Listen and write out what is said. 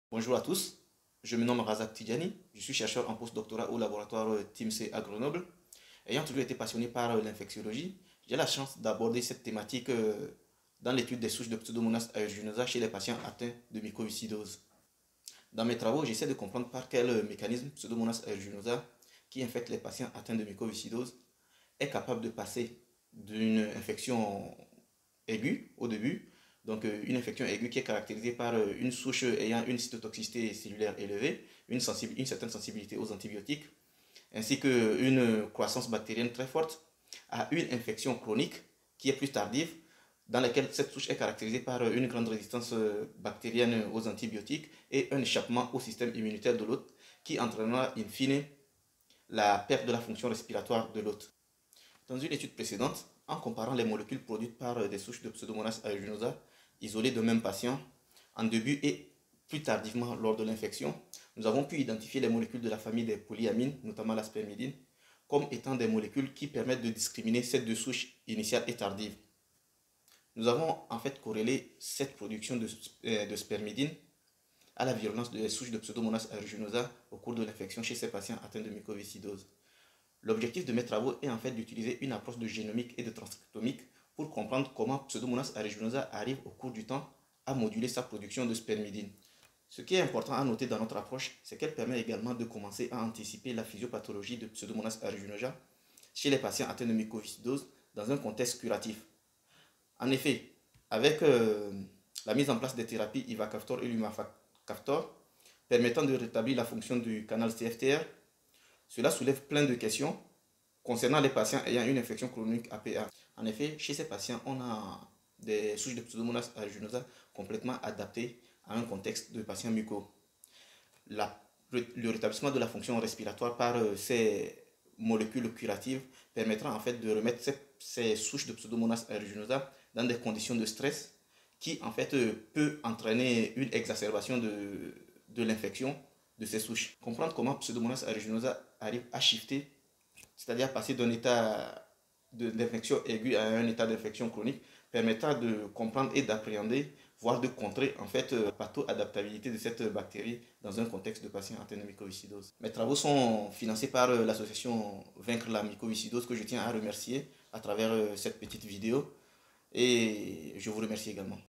Bonjour à tous, je me nomme Razak Tidjani, je suis chercheur en postdoctorat au laboratoire TIMC à Grenoble. Ayant toujours été passionné par l'infectiologie, j'ai la chance d'aborder cette thématique dans l'étude des souches de Pseudomonas aeruginosa chez les patients atteints de mycoviscidose. Dans mes travaux, j'essaie de comprendre par quel mécanisme Pseudomonas aeruginosa, qui infecte les patients atteints de mycoviscidose, est capable de passer d'une infection aiguë au début, donc une infection aiguë qui est caractérisée par une souche ayant une cytotoxicité cellulaire élevée, une certaine sensibilité aux antibiotiques, ainsi qu'une croissance bactérienne très forte, à une infection chronique qui est plus tardive, dans laquelle cette souche est caractérisée par une grande résistance bactérienne aux antibiotiques et un échappement au système immunitaire de l'hôte qui entraînera in fine la perte de la fonction respiratoire de l'hôte. Dans une étude précédente, en comparant les molécules produites par des souches de Pseudomonas aeruginosa isolées d'un même patient, en début et plus tardivement lors de l'infection, nous avons pu identifier les molécules de la famille des polyamines, notamment la spermidine, comme étant des molécules qui permettent de discriminer ces deux souches initiales et tardives. Nous avons en fait corrélé cette production de spermidine à la virulence des souches de Pseudomonas aeruginosa au cours de l'infection chez ces patients atteints de mycoviscidose. L'objectif de mes travaux est en fait d'utiliser une approche de génomique et de transcriptomique pour comprendre comment Pseudomonas aeruginosa arrive au cours du temps à moduler sa production de spermidine. Ce qui est important à noter dans notre approche, c'est qu'elle permet également de commencer à anticiper la physiopathologie de Pseudomonas aeruginosa chez les patients atteints de mycoviscidose dans un contexte curatif. En effet, avec la mise en place des thérapies Ivacaftor et Lumacaftor permettant de rétablir la fonction du canal CFTR, cela soulève plein de questions concernant les patients ayant une infection chronique APA. En effet, chez ces patients, on a des souches de Pseudomonas aeruginosa complètement adaptées à un contexte de patients muco. Le rétablissement de la fonction respiratoire par ces molécules curatives permettra en fait de remettre ces souches de Pseudomonas aeruginosa dans des conditions de stress qui en fait peut entraîner une exacerbation de l'infection de ces souches. Comprendre comment Pseudomonas aeruginosa arrive à shifter, c'est-à-dire passer d'un état d'infection aiguë à un état d'infection chronique, permettra de comprendre et d'appréhender, voire de contrer en fait la patho-adaptabilité de cette bactérie dans un contexte de patients atteints de mycoviscidose. Mes travaux sont financés par l'association Vaincre la mycoviscidose que je tiens à remercier à travers cette petite vidéo et je vous remercie également.